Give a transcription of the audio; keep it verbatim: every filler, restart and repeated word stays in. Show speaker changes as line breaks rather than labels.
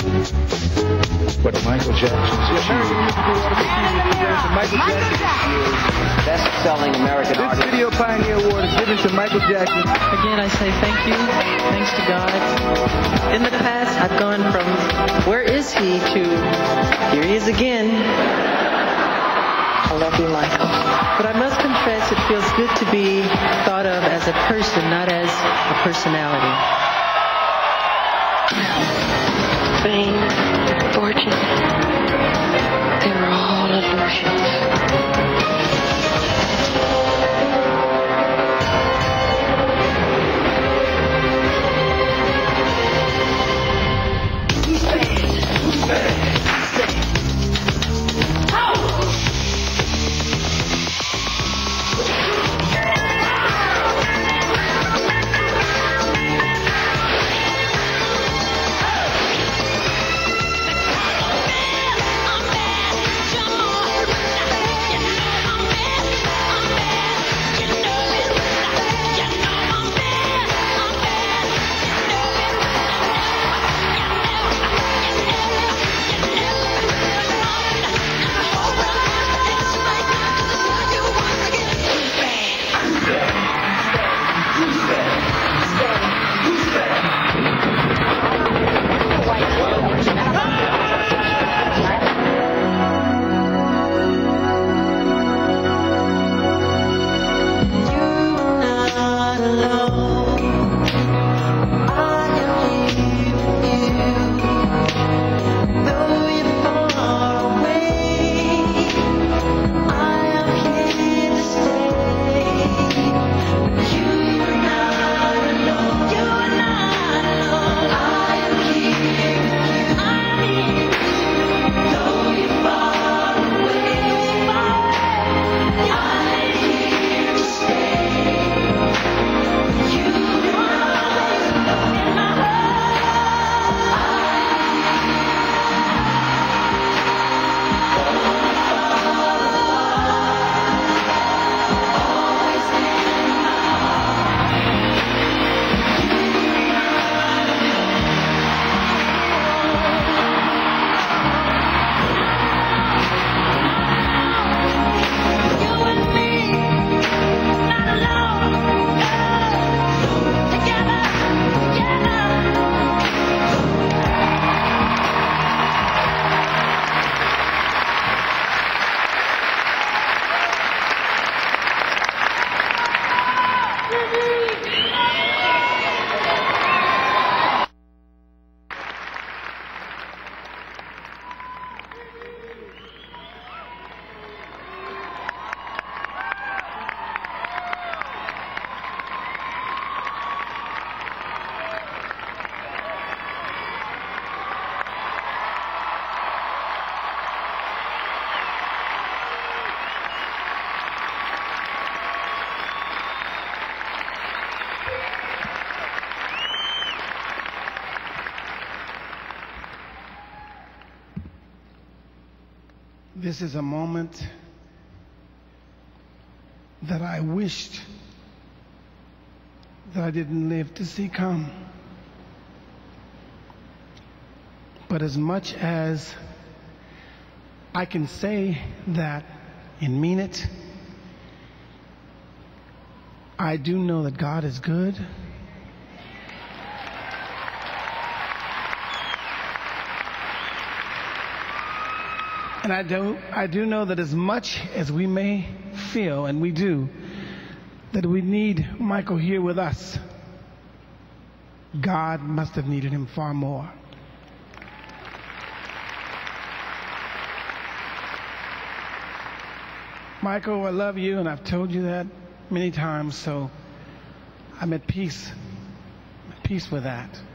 But Michael Jackson's
The American musical award of Michael Jackson.
Best-selling American
This
artist.
Video Pioneer Award is given to Michael Jackson.
Again, I say thank you. Thanks to God. In the past, I've gone from where is he to here he is again. I love you, Michael. But I must confess, it feels good to be thought of as a person, not as a personality.
Fame, fortune, they were all illusions.
This is a moment that I wished that I didn't live to see come. But as much as I can say that and mean it, I do know that God is good. And I do, I do know that as much as we may feel, and we do, that we need Michael here with us, God must have needed him far more. Michael, I love you, and I've told you that many times, so I'm at peace, at peace with that.